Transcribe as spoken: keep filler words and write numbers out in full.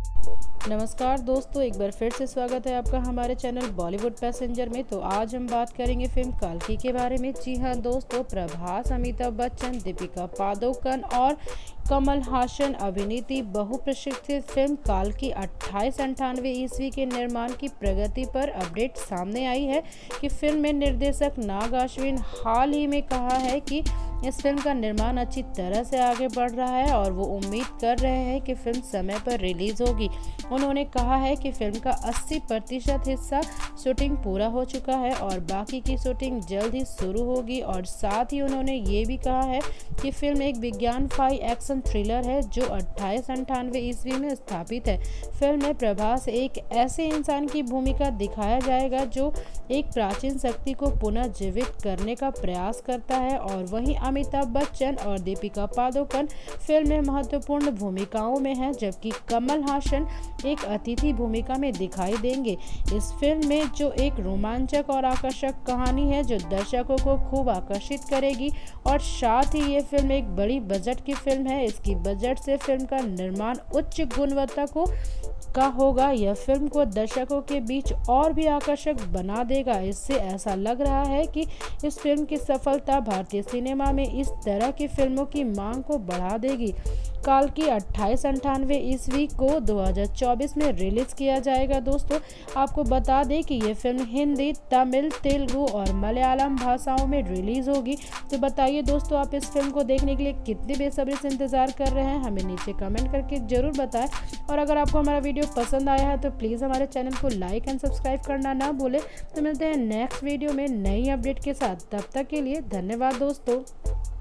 नमस्कार दोस्तों, एक बार फिर से स्वागत है आपका हमारे चैनल बॉलीवुड पैसेंजर में। तो आज हम बात करेंगे फिल्म कल्कि के बारे में। जी हाँ दोस्तों, प्रभास, अमिताभ बच्चन, दीपिका पादुकोण और कमल हासन अभिनीत बहुप्रतीक्षित फिल्म कल्कि अट्ठाईस अंठानवे ईस्वी के निर्माण की प्रगति पर अपडेट सामने आई है कि फिल्म में निर्देशक नाग अश्विन हाल ही में कहा है कि इस फिल्म का निर्माण अच्छी तरह से आगे बढ़ रहा है और वो उम्मीद कर रहे हैं कि फिल्म समय पर रिलीज होगी। उन्होंने कहा है कि फिल्म का अस्सी प्रतिशत हिस्सा शूटिंग पूरा हो चुका है और बाकी की शूटिंग जल्द ही शुरू होगी। और साथ ही उन्होंने ये भी कहा है कि फिल्म एक विज्ञान फाई एक्शन थ्रिलर है जो अट्ठाईस अंठानवे ईस्वी में स्थापित है। फिल्म में प्रभास एक ऐसे इंसान की भूमिका दिखाया जाएगा जो एक प्राचीन शक्ति को पुनः जीवित करने का प्रयास करता है, और वहीं अमिताभ बच्चन और दीपिका पादुकोण फिल्म में महत्वपूर्ण भूमिकाओं में हैं, जबकि कमल हासन एक अतिथि भूमिका में दिखाई देंगे। इस फिल्म में जो एक रोमांचक और आकर्षक कहानी है जो दर्शकों को खूब आकर्षित करेगी, और साथ ही ये फिल्म एक बड़ी बजट की फिल्म है। इसकी बजट से फिल्म का निर्माण उच्च गुणवत्ता को का होगा। यह फिल्म को दर्शकों के बीच और भी आकर्षक बना देगा। इससे ऐसा लग रहा है कि इस फिल्म की सफलता भारतीय सिनेमा में इस तरह की फिल्मों की मांग को बढ़ा देगी। कल्कि अट्ठाईस अंठानवे ईस्वी को दो हज़ार चौबीस में रिलीज किया जाएगा। दोस्तों, आपको बता दें कि ये फिल्म हिंदी, तमिल, तेलुगु और मलयालम भाषाओं में रिलीज होगी। तो बताइए दोस्तों, आप इस फिल्म को देखने के लिए कितने बेसब्री से इंतजार कर रहे हैं, हमें नीचे कमेंट करके जरूर बताएं। और अगर आपको हमारा वीडियो पसंद आया है तो प्लीज़ हमारे चैनल को लाइक एंड सब्सक्राइब करना ना भूलें। तो मिलते हैं नेक्स्ट वीडियो में नई अपडेट के साथ। तब तक के लिए धन्यवाद दोस्तों।